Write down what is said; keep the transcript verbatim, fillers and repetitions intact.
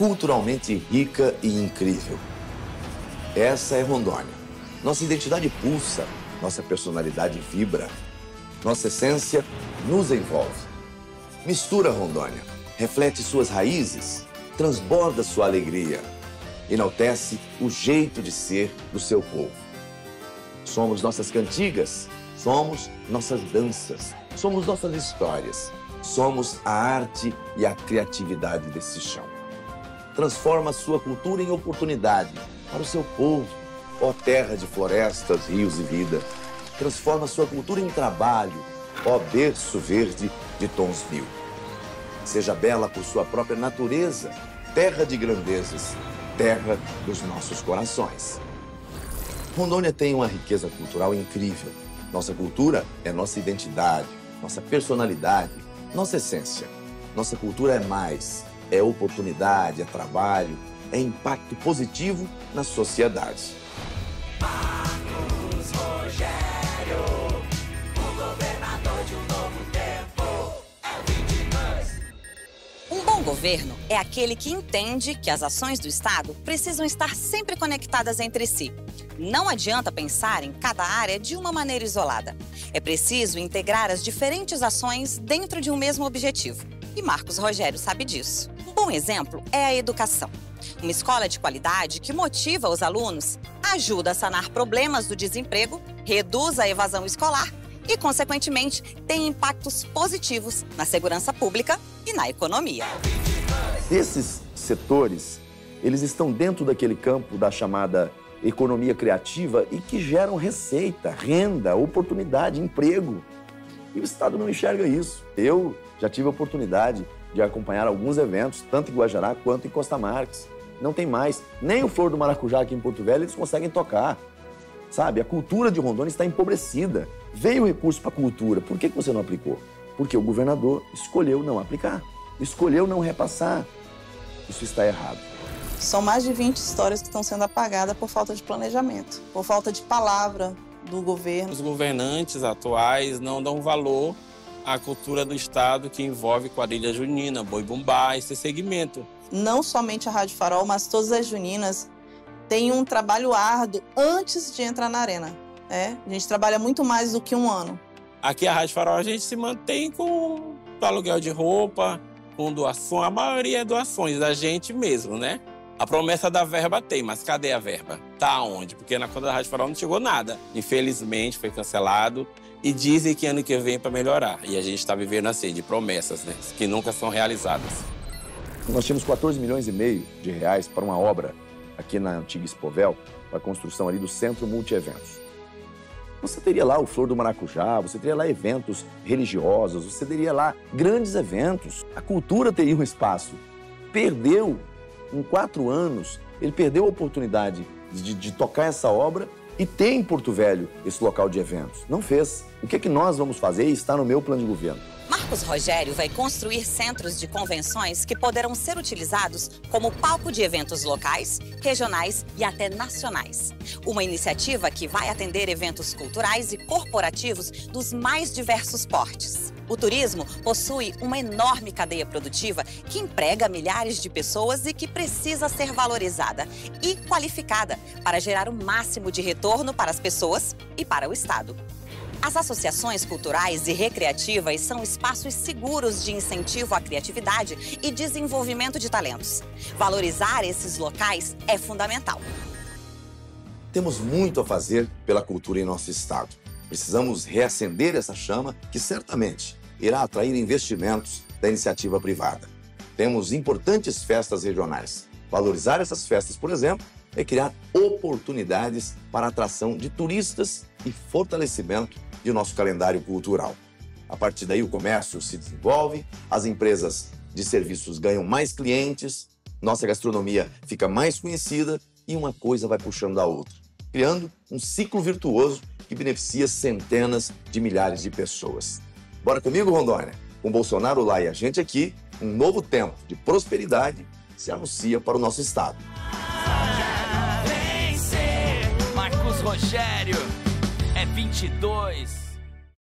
culturalmente rica e incrível. Essa é Rondônia. Nossa identidade pulsa, nossa personalidade vibra, nossa essência nos envolve. Mistura Rondônia, reflete suas raízes, transborda sua alegria, enaltece o jeito de ser do seu povo. Somos nossas cantigas, somos nossas danças, somos nossas histórias, somos a arte e a criatividade desse chão. Transforma sua cultura em oportunidade para o seu povo, ó terra de florestas, rios e vida. Transforma sua cultura em trabalho, ó berço verde de tons mil. Seja bela por sua própria natureza, terra de grandezas, terra dos nossos corações. Rondônia tem uma riqueza cultural incrível. Nossa cultura é nossa identidade, nossa personalidade, nossa essência. Nossa cultura é mais, é oportunidade, é trabalho, é impacto positivo na sociedade. Marcos Rogério, o governador de um novo tempo, é vinte e dois. Um bom governo é aquele que entende que as ações do Estado precisam estar sempre conectadas entre si. Não adianta pensar em cada área de uma maneira isolada. É preciso integrar as diferentes ações dentro de um mesmo objetivo. E Marcos Rogério sabe disso. Um bom exemplo é a educação. Uma escola de qualidade que motiva os alunos, ajuda a sanar problemas do desemprego, reduz a evasão escolar e, consequentemente, tem impactos positivos na segurança pública e na economia. Esses setores, eles estão dentro daquele campo da chamada economia criativa e que geram receita, renda, oportunidade, emprego. E o Estado não enxerga isso. Eu já tive a oportunidade de acompanhar alguns eventos, tanto em Guajará quanto em Costa Marques. Não tem mais. Nem o Flor do Maracujá aqui em Porto Velho eles conseguem tocar. Sabe, a cultura de Rondônia está empobrecida. Veio o recurso para a cultura. Por que você não aplicou? Porque o governador escolheu não aplicar. Escolheu não repassar. Isso está errado. São mais de vinte histórias que estão sendo apagadas por falta de planejamento, por falta de palavra do governo. Os governantes atuais não dão valor à cultura do Estado que envolve quadrilha junina, boi-bumbá, esse segmento. Não somente a Rádio Farol, mas todas as juninas têm um trabalho árduo antes de entrar na arena. Né? A gente trabalha muito mais do que um ano. Aqui a Rádio Farol a gente se mantém com aluguel de roupa, com doação, a maioria é doações da gente mesmo, né? A promessa da verba tem, mas cadê a verba? Tá onde? Porque na conta da Rádio Farol não chegou nada. Infelizmente foi cancelado e dizem que ano que vem é para melhorar. E a gente está vivendo assim, de promessas, né? Que nunca são realizadas. Nós tínhamos quatorze milhões e meio de reais para uma obra aqui na antiga Expovel, para a construção ali do Centro Multieventos. Você teria lá o Flor do Maracujá, você teria lá eventos religiosos, você teria lá grandes eventos. A cultura teria um espaço. Perdeu, em quatro anos, ele perdeu a oportunidade de, de tocar essa obra e ter em Porto Velho esse local de eventos. Não fez. O que é que nós vamos fazer e está no meu plano de governo. Marcos Rogério vai construir centros de convenções que poderão ser utilizados como palco de eventos locais, regionais e até nacionais. Uma iniciativa que vai atender eventos culturais e corporativos dos mais diversos portes. O turismo possui uma enorme cadeia produtiva que emprega milhares de pessoas e que precisa ser valorizada e qualificada para gerar o máximo de retorno para as pessoas e para o Estado. As associações culturais e recreativas são espaços seguros de incentivo à criatividade e desenvolvimento de talentos. Valorizar esses locais é fundamental. Temos muito a fazer pela cultura em nosso estado. Precisamos reacender essa chama que certamente irá atrair investimentos da iniciativa privada. Temos importantes festas regionais. Valorizar essas festas, por exemplo, é criar oportunidades para a atração de turistas e fortalecimento de nosso calendário cultural. A partir daí, o comércio se desenvolve, as empresas de serviços ganham mais clientes, nossa gastronomia fica mais conhecida e uma coisa vai puxando a outra, criando um ciclo virtuoso que beneficia centenas de milhares de pessoas. Bora comigo, Rondônia? Com Bolsonaro lá e a gente aqui, um novo tempo de prosperidade se anuncia para o nosso estado. Vencer, Marcos Rogério, é vinte e dois.